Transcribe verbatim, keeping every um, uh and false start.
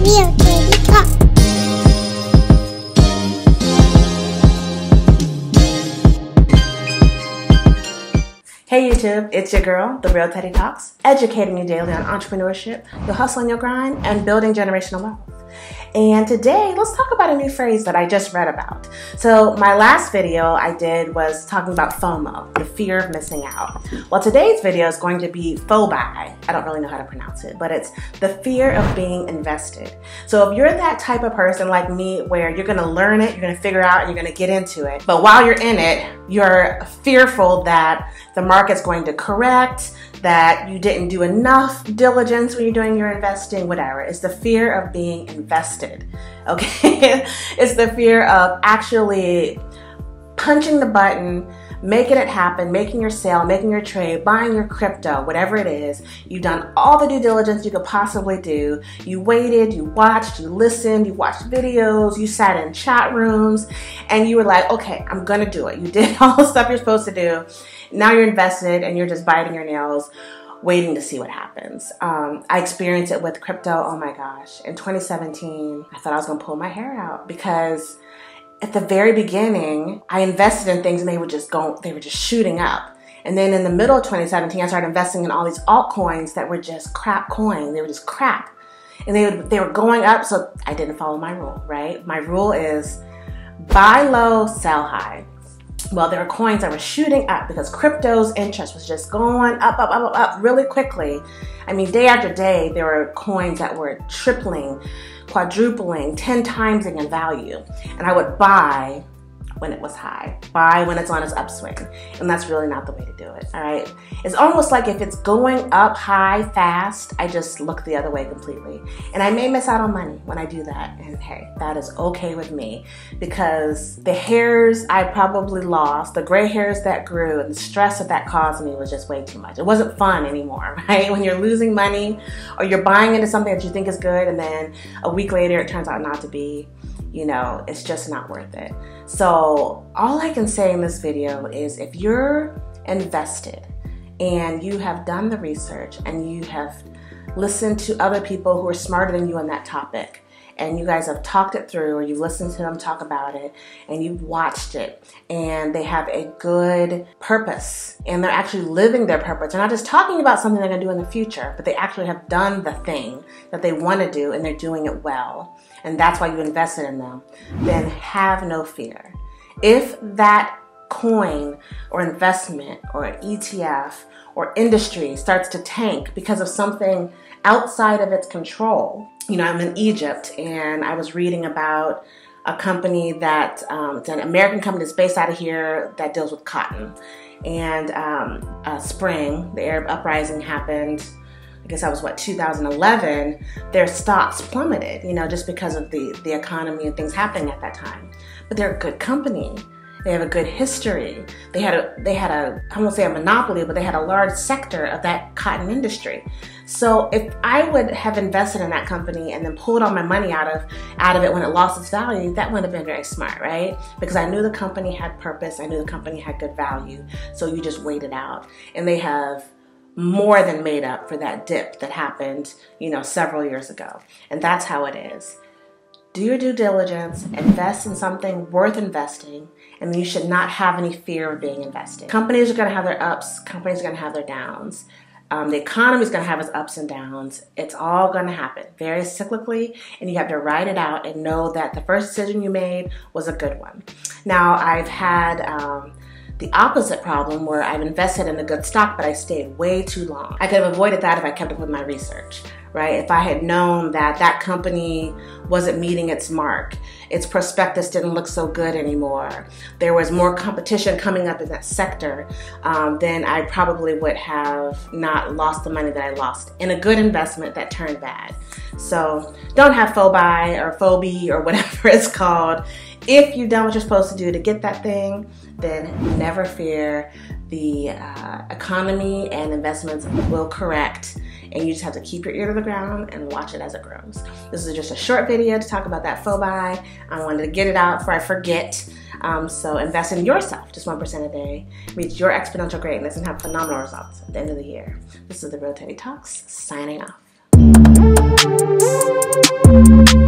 Real Teddy Talk. Hey YouTube, it's your girl, The Real Teddy Talks, educating you daily on entrepreneurship, your hustle and your grind, and building generational wealth. And today, let's talk about a new phrase that I just read about. So my last video I did was talking about FOMO, the fear of missing out. Well, today's video is going to be FOBI. I don't really know how to pronounce it, but it's the fear of being invested. So if you're that type of person like me where you're gonna learn it, you're gonna figure out, and you're gonna get into it, but while you're in it, you're fearful that the market's going to correct, that you didn't do enough diligence when you're doing your investing, whatever. It's the fear of being invested, okay? It's the fear of actually punching the button, making it happen, making your sale, making your trade, buying your crypto, whatever it is. You've done all the due diligence you could possibly do. You waited, you watched, you listened, you watched videos, you sat in chat rooms, and you were like, okay, I'm gonna do it. You did all the stuff you're supposed to do. Now you're invested and you're just biting your nails, waiting to see what happens. Um, I experienced it with crypto. Oh my gosh. In twenty seventeen, I thought I was gonna pull my hair out because at the very beginning, I invested in things and they were just going, they were just shooting up. And then in the middle of twenty seventeen, I started investing in all these altcoins that were just crap coins. They were just crap. And they, would, they were going up, so I didn't follow my rule, right? My rule is buy low, sell high. Well, there were coins that were shooting up because crypto's interest was just going up, up, up, up, up really quickly. I mean, day after day, there were coins that were tripling, quadrupling, ten times in value. And I would buy when it was high, buy when it's on its upswing. And that's really not the way to do it, all right? It's almost like if it's going up high fast, I just look the other way completely. And I may miss out on money when I do that. And hey, that is okay with me because the hairs I probably lost, the gray hairs that grew and the stress that that caused me was just way too much. It wasn't fun anymore, right? When you're losing money or you're buying into something that you think is good and then a week later it turns out not to be, you know, it's just not worth it. So all I can say in this video is if you're invested and you have done the research and you have listened to other people who are smarter than you on that topic, and you guys have talked it through or you've listened to them talk about it and you've watched it and they have a good purpose and they're actually living their purpose. They're not just talking about something they're gonna do in the future, but they actually have done the thing that they wanna do and they're doing it well. And that's why you invested in them. Then have no fear. If that coin or investment or E T F or industry starts to tank because of something outside of its control. You know, I'm in Egypt and I was reading about a company that, um, it's an American company that's based out of here that deals with cotton. And um, uh, spring, the Arab uprising happened, I guess that was what, two thousand eleven, their stocks plummeted, you know, just because of the, the economy and things happening at that time. But they're a good company. They have a good history. They had a, they had a, I won't say a monopoly, but they had a large sector of that cotton industry. So if I would have invested in that company and then pulled all my money out of, out of it when it lost its value, that wouldn't have been very smart, right? Because I knew the company had purpose. I knew the company had good value. So you just wait it out. And they have more than made up for that dip that happened, you know, several years ago. And that's how it is. Do your due diligence, invest in something worth investing, and you should not have any fear of being invested. Companies are gonna have their ups, companies are gonna have their downs. Um, the economy is gonna have its ups and downs. It's all gonna happen very cyclically, and you have to ride it out and know that the first decision you made was a good one. Now, I've had um, the opposite problem where I've invested in a good stock, but I stayed way too long. I could have avoided that if I kept up with my research, right? If I had known that that company wasn't meeting its mark, its prospectus didn't look so good anymore, there was more competition coming up in that sector, um, then I probably would have not lost the money that I lost in a good investment that turned bad. So don't have FOBI or phobia or whatever it's called. If you've done what you're supposed to do to get that thing, then never fear. The uh, economy and investments will correct, and you just have to keep your ear to the ground and watch it as it grows. This is just a short video to talk about that FOBI. I wanted to get it out before I forget. Um, so invest in yourself, just one percent a day. Reach your exponential greatness and have phenomenal results at the end of the year. This is The Real Teddy Talks, signing off. you.